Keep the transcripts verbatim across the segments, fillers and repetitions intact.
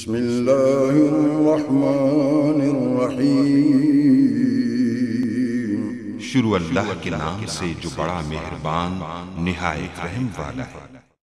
बिस्मिल्लाहिर्रहमानिर्रहीम। शुरू अल्लाह के नाम से जो बड़ा मेहरबान निहायत रहम वाला है।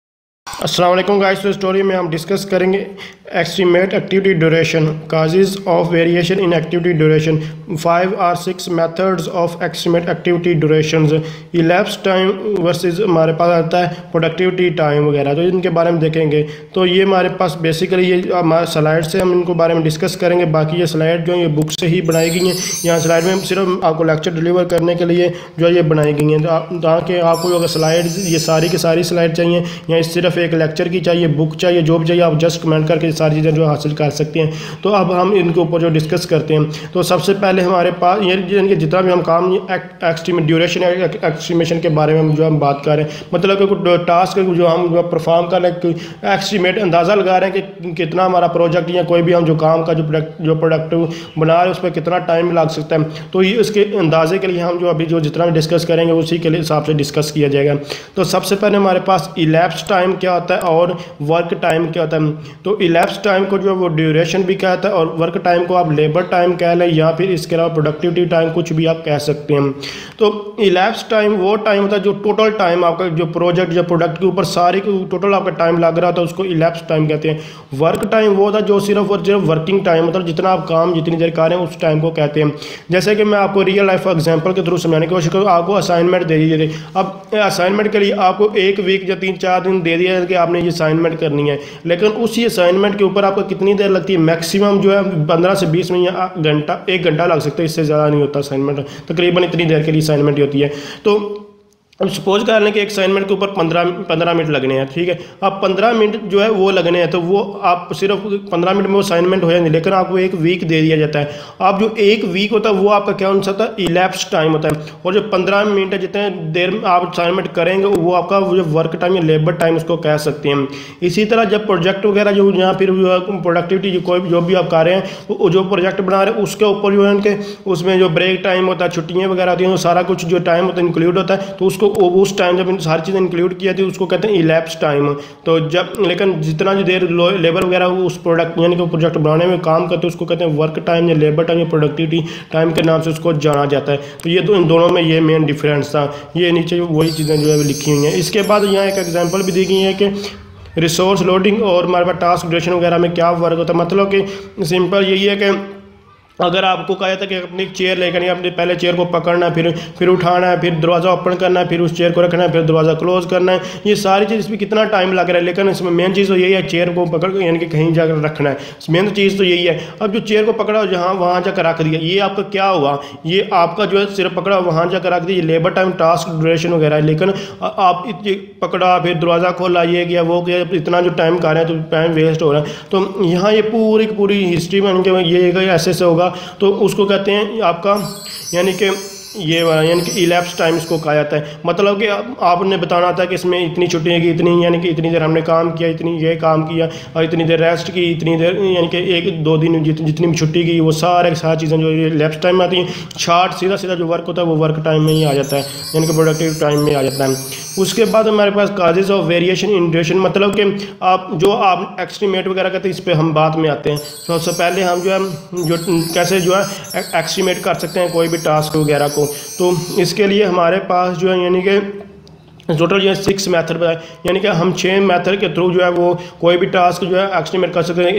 अस्सलाम वालेकुम गाइस। तो स्टोरी में हम डिस्कस करेंगे estimate activity duration, causes of variation in activity duration, five or six methods of estimate activity durations, elapse time versus हमारे पास आता है प्रोडक्टिविटी टाइम वगैरह। तो इनके बारे में देखेंगे। तो ये हमारे पास बेसिकली ये हमारे स्लाइड से हम इनको बारे में डिस्कस करेंगे। बाकी ये स्लाइड जो है ये बुक से ही बनाई गई हैं। यहाँ स्लाइड में सिर्फ आपको लेक्चर डिलीवर करने के लिए जो है ये बनाई गई हैं, ताकि आपको अगर स्लाइड ये सारी की सारी स्लाइड चाहिए या सिर्फ एक लेक्चर की चाहिए, बुक चाहिए, जो भी चाहिए, आप जस्ट कमेंट करके सारी चीज़ें जो हासिल कर सकते हैं। तो अब हम इनके ऊपर जो डिस्कस करते हैं। तो सबसे पहले हमारे पास ये जितना भी हम काम एस्टिमेट ड्यूरेशन एस्टिमेशन के बारे में जो हम बात कर रहे हैं, मतलब कि टास्क जो हम जो परफॉर्म कर रहे हैं, एस्टिमेट अंदाज़ा लगा रहे हैं कि कितना हमारा प्रोजेक्ट या कोई भी हम जो काम का जो प्रोडक्ट जो प्रोडक्ट बना रहे हैं उस पर कितना टाइम लग सकता है। तो ये उसके अंदाजे के लिए हम जो अभी जो जितना भी डिस्कस करेंगे उसी के हिसाब से डिस्कस किया जाएगा। तो सबसे पहले हमारे पास इलैप्स टाइम क्या होता है और वर्क टाइम क्या होता है। तो इलैप्स टाइम को जो वो ड्यूरेशन भी कहता है और वर्क टाइम को आप लेबर टाइम कह लें या फिर इसके अलावा प्रोडक्टिविटी टाइम कुछ भी आप कह सकते हैं। तो इलैप्स टाइम वो टाइम होता है जो टोटल टाइम आपका जो प्रोजेक्ट या प्रोडक्ट के ऊपर सारी टोटल आपका टाइम लग रहा था उसको इलैप्स टाइम कहते हैं। वर्क टाइम वो होता है जो सिर्फ और सिर्फ वर्किंग टाइम मतलब जितना आप काम जितनी देर कर रहे हैं उस टाइम को कहते हैं। जैसे कि मैं आपको रियल लाइफ एग्जाम्पल के थ्रू समझाने की कोशिश करूँ। आपको असाइनमेंट दे दीजिए। अब असाइनमेंट के लिए आपको एक वीक या तीन चार दिन दे दिया कि आपने ये असाइनमेंट करनी है, लेकिन उसी असाइनमेंट के ऊपर आपको कितनी देर लगती है? मैक्सिमम जो है पंद्रह से बीस मिनट या घंटा एक घंटा लग सकता है, इससे ज़्यादा नहीं होता। असाइनमेंट तकरीबन इतनी देर के लिए असाइनमेंट ही होती है। तो अब सपोज कर लें कि एक असाइनमेंट के ऊपर पंद्रह पंद्रह मिनट लगने हैं, ठीक है। अब पंद्रह मिनट जो है वो लगने हैं, तो वो आप सिर्फ पंद्रह मिनट में वो असाइनमेंट हो जाएंगे, लेकिन आपको एक वीक दे दिया जाता है। आप जो एक वीक होता है वो आपका क्या हो सकता है? इलैप्स टाइम होता है। और जो पंद्रह मिनट है जितने देर में आप असाइनमेंट करेंगे वो आपका जो वर्क टाइम या लेबर टाइम उसको कह सकते हैं। इसी तरह जब प्रोजेक्ट वगैरह जो यहाँ फिर प्रोडक्टिविटी जो कोई जो भी आप कर रहे हैं वो जो प्रोजेक्ट बना रहे हैं उसके ऊपर जो है उनके उसमें जो ब्रेक टाइम होता है, छुट्टियाँ वगैरह होती हैं, वो सारा कुछ जो टाइम होता है इंक्लूड होता है। तो उसको उस टाइम जब इन सारी चीज़ें इंक्लूड किया थी उसको कहते हैं इलैप्स टाइम। तो जब लेकिन जितना जो देर लेबर वगैरह उस प्रोडक्ट यानी कि प्रोजेक्ट बनाने में काम करते हैं उसको कहते हैं वर्क टाइम या लेबर टाइम या प्रोडक्टिविटी टाइम के नाम से उसको जाना जाता है। तो ये तो इन दोनों में ये मेन डिफरेंस था। ये नीचे वही चीज़ें जो है लिखी हुई हैं। इसके बाद यहाँ एक एग्जाम्पल भी दी गई है कि रिसोर्स लोडिंग और हमारे पास टास्क ड्यूरेशन वगैरह में क्या वर्क होता है। मतलब कि सिंपल यही है कि अगर आपको कहा जाता है कि अपनी चेयर लेकर अपने पहले चेयर को पकड़ना है, फिर फिर उठाना है, फिर दरवाज़ा ओपन करना है, फिर उस चेयर को रखना है, फिर दरवाज़ा क्लोज करना है, ये सारी चीज़ इसमें कितना टाइम लग रहा है। लेकिन इसमें मेन चीज़ तो यही है चेयर को पकड़ कर यानी कि कहीं जाकर रखना है। मेन चीज़ तो यही है। अब जो चेयर को पकड़ा जहाँ वहाँ जाकर रख दिया, ये आपका क्या हुआ? ये आपका जो है सिर्फ पकड़ा वहाँ जाकर रख दिया, लेबर टाइम टास्क ड्यूरेशन वगैरह है। लेकिन आप पकड़ा फिर दरवाज़ा खोला, ये किया वो किया, इतना जो टाइम कर रहे हैं तो टाइम वेस्ट हो रहा है। तो यहाँ ये पूरी पूरी हिस्ट्री में ये ऐसे से होगा तो उसको कहते हैं आपका यानी कि ये यानी कि इलैप्स टाइम इसको कहा जाता है। मतलब कि आपने बताना था कि इसमें इतनी छुट्टियाँ की इतनी यानी कि इतनी देर हमने काम किया, इतनी ये काम किया और इतनी देर रेस्ट की, इतनी देर यानी कि एक दो दिन जित, जितनी भी छुट्टी की वो सारे सारी चीज़ें जो इलैप्स टाइम में आती हैं। चार्ट सीधा सीधा जो वर्क होता है वो वर्क टाइम में ही आ जाता है यानी कि प्रोडक्टिव टाइम में आ जाता है। उसके बाद हमारे पास causes of variation in duration, मतलब कि आप जो आप एस्टिमेट वगैरह करते हैं इस पर हम बात में आते हैं। सबसे पहले हम जो है जो कैसे जो है एस्टिमेट कर सकते हैं कोई भी टास्क वगैरह को। तो इसके लिए हमारे पास जो है यानी कि टोटल जो है सिक्स मेथड बताए, यानी कि हम छः मेथड के थ्रू जो है वो कोई भी टास्क जो है एस्टिमेट कर सकते हैं।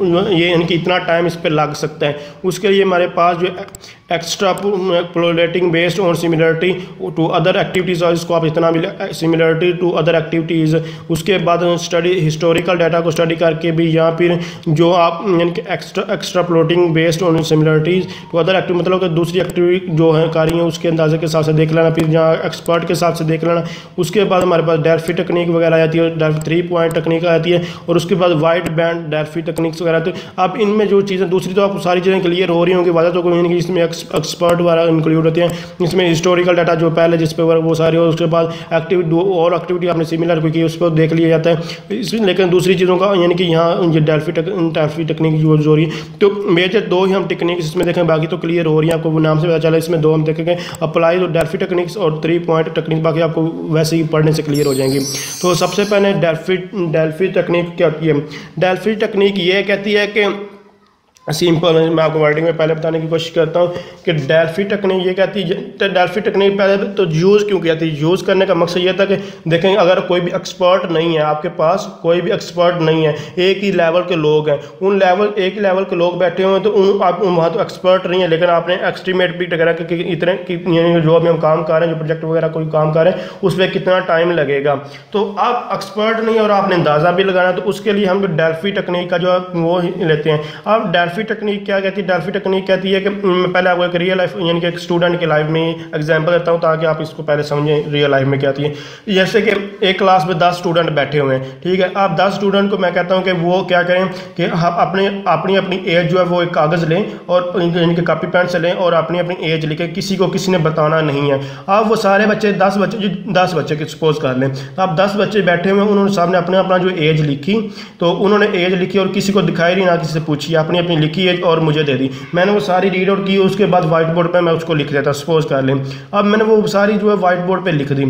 ये यानी कि इतना टाइम इस पर लग सकता है। उसके लिए हमारे पास जो extrapolating based on similarity to other activities और इसको आप इतना भी सिमिलरिटी टू अदर एक्टिविटीज़। उसके बाद स्टडी हिस्टोरिकल डाटा को स्टडी करके भी या फिर जो आप यानी कि extra extrapolating based on similarities to other activity मतलब कि दूसरी एक्टिविटी जो है कार्य है उसके अंदाजे के हिसाब से देख लेना, फिर जहाँ एक्सपर्ट के हिसाब से देख लेना। उसके बाद हमारे पास डेल्फी टेक्निक वगैरह आ जाती है, डेल्फी थ्री पॉइंट टेक्निक आती है और उसके बाद वाइट बैंड डेल्फी टेक्निक्स वगैरह। तो अब इनमें जो चीज़ें दूसरी तो आप सारी चीज़ें क्लियर हो रही होंगी, वजह तो कोई नहीं कि इसमें एक्सपर्ट वगैरह इंक्लूड होते हैं। इसमें हिस्टोरिकल डाटा जो पहले जिस पे वो सारी हो, उसके बाद एक्टिविटी और एक्टिविटी आपने सिमिलर की उस पर देख लिया जाता है। इसमें लेकिन दूसरी चीज़ों का यानी कि यहाँ ये डेल्फी डेल्फी टेक्निक यूज हो रही है। तो मेजर दो ही हम टेक्निक्स इसमें देखें, बाकी तो क्लियर हो रही है आपको वो नाम से पता चला। इसमें दो हम देखेंगे, अप्लाई तो डेल्फी टेक्निक्स और थ्री पॉइंट टेक्निक, बाकी आपको वैसे वैसे ही पढ़ने से क्लियर हो जाएंगी। तो सबसे पहले डेल्फी डेल्फी टेक्निक क्या होती है। डेल्फी टेक्निक ये कहती है कि सिंपल मैं आपको वर्डिंग में पहले बताने की कोशिश करता हूँ कि डेल्फी टेक्निक ये कहती है। डेल्फी टेक्निक पहले तो यूज़ क्यों किया था, यूज़ करने का मकसद ये था कि देखें अगर कोई भी एक्सपर्ट नहीं है, आपके पास कोई भी एक्सपर्ट नहीं है, एक ही लेवल के लोग हैं, उन लेवल एक ही लेवल के लोग बैठे हुए हैं, तो उन आप वहाँ तो एक्सपर्ट नहीं है, लेकिन आपने एस्टीमेट भी करा कि इतने कि जो अभी हम काम कर रहे हैं, जो प्रोजेक्ट वगैरह कोई काम कर रहे हैं उस पर कितना टाइम लगेगा। तो आप एक्सपर्ट नहीं और आपने अंदाज़ा भी लगाना, तो उसके लिए हम डेल्फी टेक्निक का जो वो लेते हैं। आप डेल्फी टेक्निक क्या कहती है, डेल्फी टेक्निक कहती है कि मैं पहले आपको एक रियल लाइफ यानी कि एक स्टूडेंट की लाइफ में एग्जांपल देता हूँ ताकि आप इसको पहले समझें रियल लाइफ में क्या आती है। जैसे कि एक क्लास में दस स्टूडेंट बैठे हुए हैं, ठीक है। आप दस स्टूडेंट को मैं कहता हूँ कि वो क्या करें कि अपने अपनी अपनी एज जो है वो एक कागज़ लें और इनके कॉपी पेन से लें और अपनी अपनी एज लिखें, किसी को किसी ने बताना नहीं है। आप वो सारे बच्चे दस बच्चे दस बच्चे की सपोज कर लें, तो आप दस बच्चे बैठे हुए हैं, उन्होंने सामने अपने अपना जो एज लिखी, तो उन्होंने एज लिखी और किसी को दिखाई नहीं, ना किसी से पूछी, अपनी अपनी लिखी एज और मुझे दे दी। मैंने वो सारी रीड आउट की, उसके बाद व्हाइट बोर्ड पे मैं उसको लिख देता, सपोज कर लें। अब मैंने वो सारी जो है व्हाइट बोर्ड पे लिख दी।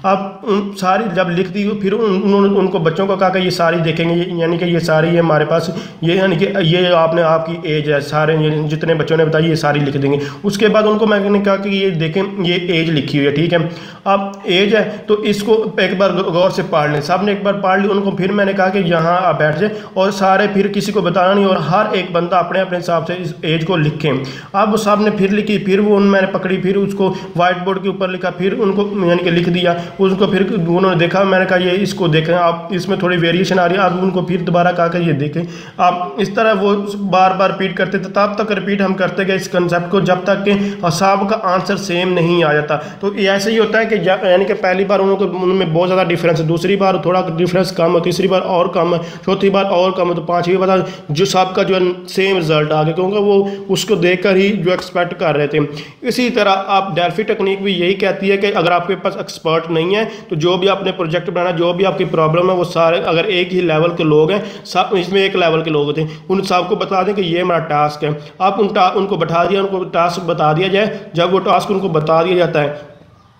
अब सारी जब लिख दी फिर उन्होंने उनको बच्चों को कहा कि ये सारी देखेंगे, यानी कि ये सारी है हमारे पास, ये यानी कि ये आपने आपकी एज है, सारे जितने बच्चों ने बताया ये सारी लिख देंगे। उसके बाद उनको मैंने कहा कि ये देखें ये एज लिखी हुई है, ठीक है। अब एज है तो इसको एक बार गौर से पढ़ लें। सब ने एक बार पढ़ ली, उनको फिर मैंने कहा कि यहाँ आप बैठ जाए और सारे फिर किसी को बताना नहीं और हर एक बंदा अपने अपने हिसाब से इस एज को लिखें। अब वो साहब ने फिर लिखी, फिर वो मैंने पकड़ी, फिर उसको व्हाइट बोर्ड के ऊपर लिखा, फिर उनको यानी कि लिख दिया। उसको फिर उन्होंने देखा, मैंने कहा ये इसको देखें आप, इसमें थोड़ी वेरिएशन आ रही है। अब उनको फिर दोबारा कहा कि ये देखें आप। इस तरह वो बार बार रिपीट करते थे, तब तक रिपीट हम करते गए इस कंसेप्ट को जब तक कि साहब का आंसर सेम नहीं आ जाता। तो ऐसे ही होता है कि यानी कि पहली बार उनको उनमें बहुत ज़्यादा डिफरेंस है, दूसरी बार थोड़ा डिफरेंस कम है, तीसरी बार और कम है, चौथी बार और कम है, तो पाँचवीं बार जो साहब का जो है सेम रिजल्ट आ गया, क्योंकि वो उसको देखकर ही जो एक्सपेक्ट कर रहे थे। इसी तरह आप डेल्फी टेक्निक भी यही कहती है कि अगर आपके पास एक्सपर्ट नहीं है तो जो भी आपने प्रोजेक्ट बनाना, जो भी आपकी प्रॉब्लम है, वो सारे अगर एक ही लेवल के लोग हैं, सब इसमें एक लेवल के लोग होते हैं, उन सबको बता दें कि ये हमारा टास्क है। आप उन उनको बैठा दिया, उनको टास्क बता दिया जाए। जब वो टास्क उनको बता दिया जाता है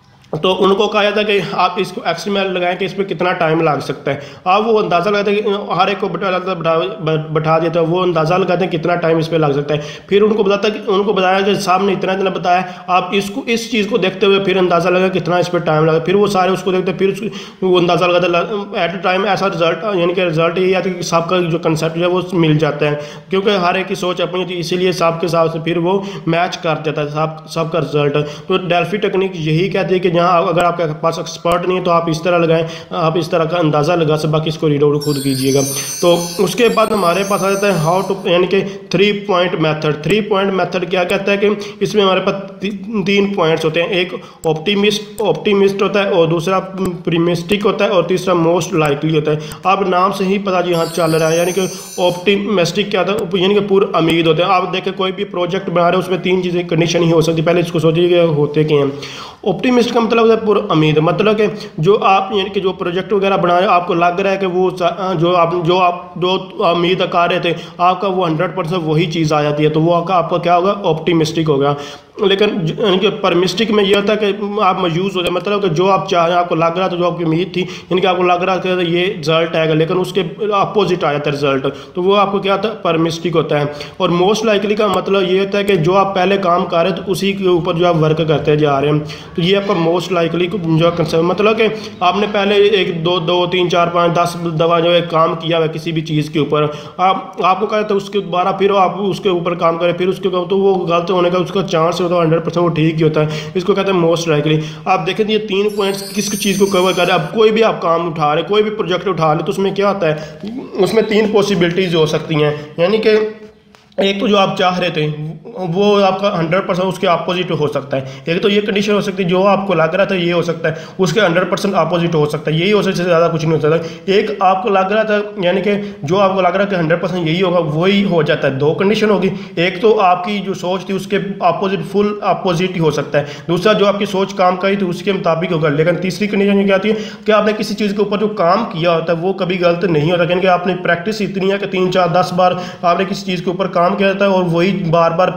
तो उनको कहा जाता है कि आप इसको एक्सएमएल लगाएं कि इस पर कितना टाइम लग सकता है। आप वो अंदाज़ा लगाते हैं कि हर एक को बैठा बैठा बैठा देता है, वो अंदाज़ा लगाते हैं कितना टाइम इस पर लग सकता है। फिर उनको बताता है कि उनको बताया कि साहब ने इतना इतना बताया, आप इसको इस चीज़ को देखते हुए फिर अंदाज़ा लगा कितना इस पर टाइम लगा। फिर वो सारे उसको देखते हैं, फिर वो अंदाज़ा लगाते एट ए टाइम ऐसा रिजल्ट, यानी कि रिजल्ट यही आता है कि साहब का जो कंसेप्ट है वो मिल जाता है, क्योंकि हर एक की सोच अपनी होती है, इसीलिए साहब के हिसाब से फिर वो मैच कर जाता है साहब साहब का रिजल्ट। तो डेल्फी टेक्निक यही कहती है कि जहाँ अगर आपके पास एक्सपर्ट नहीं है तो आप इस तरह लगाएं, आप इस तरह का अंदाज़ा लगा से, बाकी इसको रीड आउट खुद कीजिएगा। तो उसके बाद हमारे पास आ जाता है हाउ टू, यानी कि three point method. Three point method क्या कहता है कि इसमें हमारे पास ती, तीन पॉइंट्स होते हैं। एक ऑप्टिमिस्ट ऑप्टिमिस्ट होता है और दूसरा प्रीमिस्टिक होता है और तीसरा मोस्ट लाइकली होता है। आप नाम से ही पता जी यहाँ चल रहा है, यानी कि ऑप्टिमिस्टिक क्या होता है, यानी कि पूरा उम्मीद होता है। आप देखें कोई भी प्रोजेक्ट बना रहे हैं उसमें तीन चीज़ें कंडीशन ही हो सकती है, पहले इसको सोचिए होते क्या हैं। ऑप्टिमिस्ट का मतलब होता है पूरा उम्मीद, मतलब कि जो आप यानी कि जो प्रोजेक्ट वगैरह बना रहे हैं आपको लग रहा है कि वो जो आप जो आप जो उम्मीद कर रहे थे आपका वो हंड्रेड परसेंट वही चीज़ आ जाती है, तो वो आपका आपका क्या होगा, ऑप्टिमिस्टिक होगा। लेकिन यानी कि परमिस्टिक में ये होता है कि आप मयूज़ हो जाए, मतलब कि जो आप चाह रहे हैं आपको लग रहा था, जो आपकी उम्मीद थी, यानी कि आपको लग रहा था कि ये रिजल्ट आएगा, लेकिन उसके अपोजिट आ जाता है रिजल्ट, तो वो आपको क्या होता है, परमिस्टिक होता है। और मोस्ट लाइकली का मतलब ये होता है कि जो आप पहले काम कर रहे हैं तो उसी के ऊपर जो आप वर्क करते जा रहे हैं, तो ये आपका मोस्ट लाइकली जो कंसेप्ट, मतलब कि आपने पहले एक दो दो तीन चार पाँच दस दफ़ा जो है काम किया है किसी भी चीज़ के ऊपर, आप आपको कहते हैं उसके दोबारा फिर आप उसके ऊपर काम करें, फिर उसके तो वो गलत होने का उसका चांस होता है हंड्रेड परसेंट वो ठीक ही होता है। इसको कहते हैं मोस्ट लाइकली। आप देखें ये तीन पॉइंट्स किस चीज़ को कवर कर रहे हैं। आप कोई भी आप काम उठा रहे, कोई भी प्रोजेक्ट उठा रहे तो उसमें क्या होता है, उसमें तीन पॉसिबिलिटीज़ हो सकती हैं, यानी कि एक तो जो आप चाह रहे थे वो आपका हंड्रेड परसेंट उसके अपोजिट हो सकता है। एक तो ये कंडीशन हो सकती है जो आपको लग रहा था ये हो सकता है, उसके हंड्रेड परसेंट अपोजिट हो सकता है, यही हो सकता है, ज़्यादा कुछ नहीं हो सकता। एक आपको लग रहा था यानी कि जो आपको लग रहा था हंड्रेड परसेंट यही होगा वही हो जाता है, दो कंडीशन होगी। एक तो आपकी जो सोच थी उसके अपोजिट फुल अपोजिट ही हो सकता है, दूसरा जो आपकी सोच काम करी थी उसके मुताबिक होगा। लेकिन तीसरी कंडीशन क्या आती है कि आपने किसी चीज़ के ऊपर जो काम किया होता है वो कभी गलत नहीं होता, यानी कि आपने प्रैक्टिस इतनी है कि तीन चार दस बार आपने किसी चीज़ के ऊपर काम किया जाता है और वही बार बार फिर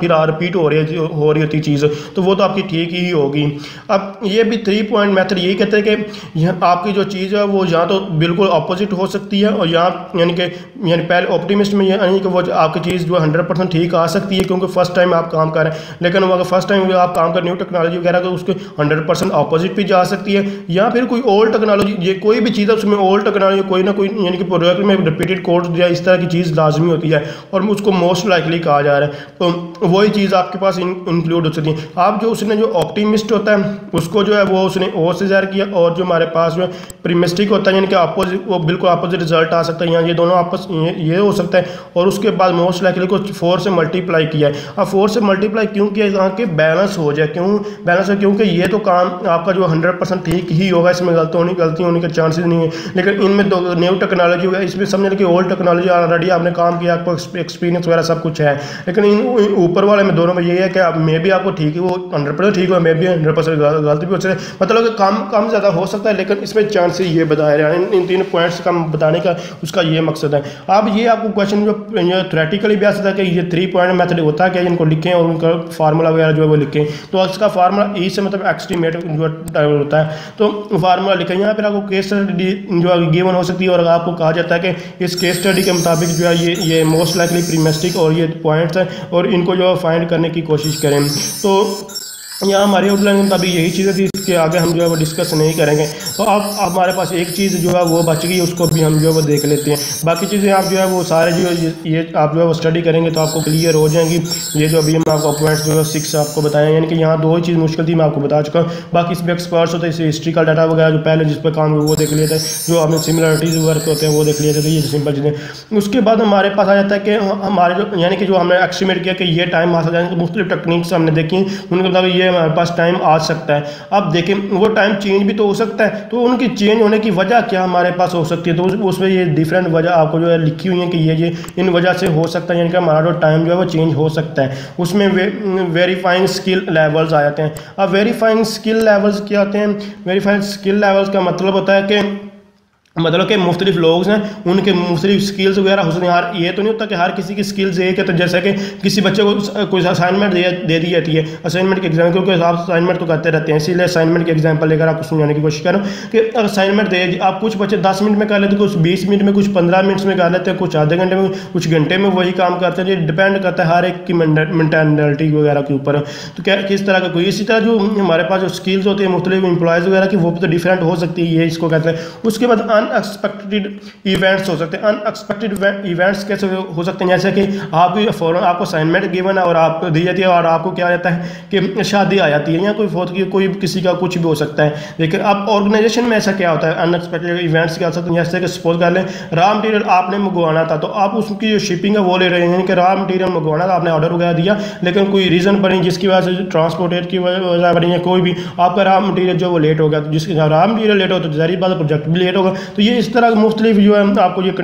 रहा, रिपीट हो रही है हो रही होती चीज़, तो वो तो आपकी ठीक ही होगी। अब ये भी थ्री पॉइंट मेथड यही कहते हैं कि यहाँ आपकी जो चीज़ है वो यहाँ तो बिल्कुल अपोजिट हो सकती है, और यहाँ यानी कि यानी पहले ऑप्टिमिस्ट में यानी कि वो आपकी चीज़ जो है हंड्रेड परसेंट ठीक आ सकती है क्योंकि फर्स्ट टाइम आप काम कर रहे हैं, लेकिन अगर फर्स्ट टाइम आप काम कर न्यू टेक्नोलॉजी वगैरह तो उसके हंड्रेड परसेंट अपोजिट भी जा सकती है, या फिर कोई ओल्ड टेक्नोलॉजी, ये कोई भी चीज़ है उसमें ओल्ड टेक्नोलॉजी कोई ना कोई यानी कि प्रोडक्ट में रिपीटेड कोड या इस तरह की चीज़ लाजमी होती है और उसको मोस्ट लाइकली कहा जा रहा है, तो वही चीज़ आपके पास इंक्लूड हो सकती है। आप जो उसने जो ऑप्टिमिस्ट होता है उसको जो है वो उसने ओ से ज़ाहिर किया, और जो हमारे पास जो है प्रीमिस्टिक होता है यानी कि अपोजिट, वो बिल्कुल अपोजिट रिजल्ट आ सकता है, यहाँ ये दोनों आपस ये, ये हो सकता है, और उसके बाद मोस्ट लाइकली को फोर से मल्टीप्लाई किया है। अब फोर से मल्टीप्लाई क्यों किया है, ताकि बैलेंस हो जाए, क्यों बैलेंस है क्योंकि ये तो काम आपका जो हंड्रेड परसेंट ठीक ही होगा, इसमें गलती होने गलती होने के चांसेस नहीं है, लेकिन इनमें दो न्यू टेक्नोलॉजी होगा, इसमें समझ कि ओल्ड टेक्नोलॉजी ऑलरेडी आपने काम किया, आपको एक्सपीरियंस वगैरह सब कुछ है, लेकिन इन ऊपर वाले में दोनों में ये है कि आप मे भी आपको ठीक है वो हंड्रेड परसेंट ठीक हो, मे भी हंड्रेड परसेंट गलती भी हो सकती है, मतलब कि कम कम ज़्यादा हो सकता है, लेकिन इसमें चांसेस ये बताया रहा है, इन तीन पॉइंट्स का बताने का उसका ये मकसद है। अब ये आपको क्वेश्चन जो थ्योरेटिकली भी आ सकता है कि ये थ्री पॉइंट मेथड होता है क्या, इनको लिखें और उनका फार्मूला वगैरह जो है वो लिखें, तो इसका फार्मूला ई से मतलब एक्सटीमेट जो होता है, तो फार्मूला लिखें। यहाँ पर आपको केस स्टडी जो गिवन हो सकती है, और आपको कहा जाता है कि इस केस स्टडी के मुताबिक जो है ये ये मोस्ट लाइकली प्रीमिस्टिक और ये पॉइंट्स हैं, और इनको जो है फाइंड करने की कोशिश करें। तो यहाँ हमारे आउटलाइन में अभी यही चीज़ें थी, इसके आगे हम जो है वो डिस्कस नहीं करेंगे। तो अब हमारे पास एक चीज़ जो है वो बच गई, उसको भी हम जो है वो देख लेते हैं। बाकी चीज़ें आप जो है वो सारे जो ये, ये आप जो है वो स्टडी करेंगे तो आपको क्लियर हो जाएंगी। ये जो अभी हम आपको पॉइंट्स जो है सिक्स आपको बताएं, यानी कि यहाँ दो ही चीज़ मुश्किल थी मैं आपको बता चुका हूँ, बाकी इसमें एक्सपर्ट्स होते हैं, इसे हिस्ट्री का डाटा वगैरह जो पहले जिस पर काम हुआ वो देख लेते हैं, जो हमें सिमिलरिटीज़ वर्क होते हैं वो देख लिए थे, तो ये सिंपल चीज़ें। उसके बाद हमारे पास आ जाता है कि हमारे जो यानी कि जो हमने एस्टिमेट किया कि ये टाइम आ सकता है, मुख्तलिफ टेक्निक्स हमने देखी, उनके मुताबिक ये हमारे पास टाइम आ सकता है। अब देखें वो टाइम चेंज भी तो हो सकता है, तो उनकी चेंज होने की वजह क्या हमारे पास हो सकती है, तो उसमें ये डिफरेंट वजह आपको जो है लिखी हुई है कि ये ये इन वजह से हो सकता है, यानी कि हमारा जो टाइम जो है वो चेंज हो सकता है। उसमें वे, वेरीफाइंग स्किल लेवल्स आ जाते हैं। अब वेरीफाइंग स्किल लेवल्स क्या होते हैं, वेरीफाइंग स्किल लेवल्स का मतलब होता है कि मतलब कि मुख्तलिफ लोग हैं उनके मुख्तलिफ स्किल्स वगैरह हो सकते हैं। यार ये तो नहीं होता कि हर किसी की स्किल्स एक है, तो जैसे कि किसी बच्चे को कोई असाइनमेंट दे दे दी जाती है, असाइनमेंट के एग्जाम क्योंकि आप असाइनमेंट तो करते रहते हैं, इसीलिए असाइनमेंट के एग्जाम्पल लेकर आपको समझाने की कोशिश करो कि असाइनमेंट दे आप कुछ बच्चे दस मिनट में कर लेते, कुछ बीस मिनट में, कुछ पंद्रह मिनट में कर लेते हैं, कुछ आधे घंटे में, कुछ घंटे में वही काम करते हैं। ये डिपेंड करता है हर एक की मेंटालिटी वगैरह के ऊपर, तो क्या किस तरह का कोई। इसी तरह जो हमारे पास जो स्किल्स होती है मुख्तलिफ एम्प्लॉयज़ वगैरह की, वो भी तो डिफरेंट हो सकती है, ये इसको कहते हैं। उसके बाद अनएक्सपेक्टेड इवेंट्स हो सकते हैं। अनएक्सपेक्टेड इवेंट्स कैसे हो सकते हैं, जैसे कि आपकी फौरन आपको असाइनमेंट गिवन है और आपको दी जाती है और आपको क्या रहता है कि शादी आ जाती है या कोई फौत की कोई किसी का कुछ भी हो सकता है। लेकिन अब ऑर्गेनाइजेशन में ऐसा क्या होता है, अनएक्सपेक्टेड इवेंट्स क्या हो सकते हैं, जैसे कि सपोज कर लें रॉ मटेरियल आपने मंगवाना था, तो आप उसकी जो शिपिंग है वो ले रहे हैं कि रॉ मटेरियल मंगवाना था, आपने ऑर्डर वगैरह दिया, लेकिन कोई रीज़न बनी जिसकी वजह से ट्रांसपोर्टेट की वजह बनी है, कोई भी आपका रॉ मटेरियल जो वो लेट हो गया, तो जिसके रॉ मटेरियल लेट हो तो ज़ाहिर बात प्रोजेक्ट भी लेट होगा। तो ये इस तरह मुख्तलिफ जो है आपको ये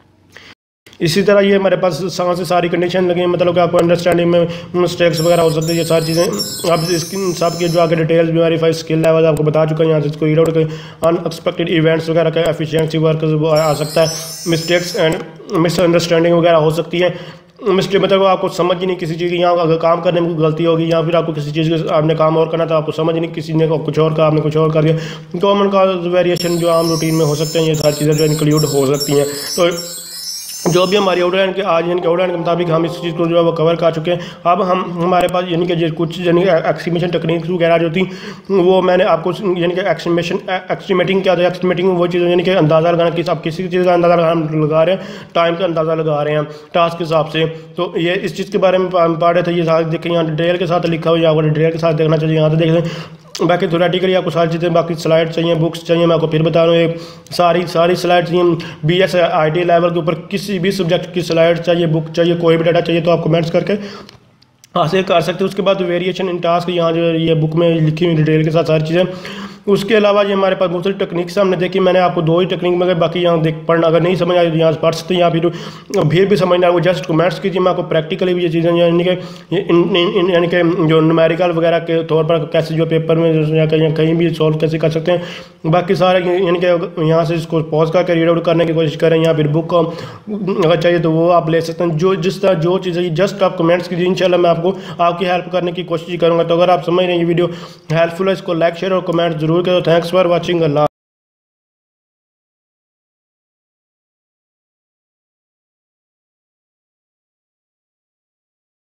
इसी तरह ये हमारे पास सांस से सारी कंडीशन लगी, मतलब कि आपको अंडरस्टैंडिंग में मिस्टेक्स वगैरह हो सकती है, ये सारी चीज़ें अब इसकी सब के जो आगे डिटेल्स भी वेरीफाई स्किल लेवल आपको बता चुका है। यहाँ से इसको रीड आउट कर अनएक्सपेक्टेड इवेंट्स वगैरह का एफिशिएंसी वर्क आ सकता है, मिस्टेक्स एंड मिसअंडरस्टैंडिंग वगैरह हो सकती है। मिस्टेक मतलब आपको समझ ही नहीं किसी चीज़ की, यहाँ अगर काम करने में गलती होगी या फिर आपको किसी चीज़ के आपने काम और करना था, आपको समझ नहीं, किसी ने कुछ और कहा आपने कुछ और कर दिया। कॉमन का वेरिएशन जो आम रूटीन में हो सकते हैं, ये सारी चीज़ें जो इंक्लूड हो सकती हैं। तो जो भी हमारी आउटलाइन के आज यानी कि आउटलाइन के मुताबिक हम इस चीज़ को जो है वो कवर कर चुके हैं। अब हम हमारे पास यानी कि कुछ यानी कि एक्सटीमेशन टेक्निक्स वगैरह जो थी वो मैंने आपको यानी कि एक्सटीमेशन एक्सटीमेटिंग क्या था, एक्सटीमेटिंग वो चीज़ यानी कि अंदाज़ा लगाना कि आप किसी चीज़ का अंदाज़ा हम लगा रहे हैं, टाइम का अंदाज़ा लगा रहे हैं टास्क के हिसाब से। तो ये इस चीज़ के बारे में पढ़ रहे थे, ये सारे देखें यहाँ डिटेल के साथ लिखा हुआ है, आपको डिटेल के साथ देखना चाहिए, यहाँ से देख लें। बाकी थोरेटिकली आपको सारी चीज़ें, बाकी स्लाइड चाहिए, बुक्स चाहिए, मैं आपको फिर बता रहा हूँ, सारी सारी स्लाइड चाहिए। B S I T level के ऊपर किसी भी सब्जेक्ट की स्लाइड चाहिए, बुक चाहिए, कोई भी डाटा चाहिए तो आप कमेंट्स करके हासिल कर सकते हैं। उसके बाद वेरिएशन इन टास्क, यहाँ जो ये बुक में लिखी हुई डिटेल के साथ सारी चीज़ें उसके अलावा ये हमारे पास दूसरी टेक्निक्स हमने देखी, मैंने आपको दो ही टेक्निक में, बाकी यहाँ देख पढ़ना अगर नहीं समझ आए तो यहाँ से पढ़ सकते हैं, या फिर फिर भी समझना है वो जस्ट कमेंट्स कीजिए। मैं आपको प्रैक्टिकली भी ये चीज़ें यानी कि यानी कि जो न्यूमेरिकल वगैरह के तौर पर कैसे जो पेपर में या कहीं कहीं भी सॉल्व कैसे कर सकते हैं, बाकी सारे यानी कि यहाँ से इसको पॉज करके रीड आउट करने की कोशिश करें, या फिर बुक अगर चाहिए तो वो आप ले सकते हैं। जो जिस तरह जो चीज़ें जस्ट आप कमेंट्स कीजिए, इंशाल्लाह मैं आपको आपकी हेल्प करने की कोशिश करूँगा। तो अगर आप समझ रहे हैं ये वीडियो हेल्पफुल है, इसको लाइक शेयर और कमेंट जरूर करो। Thanks for watching. अल्लाह।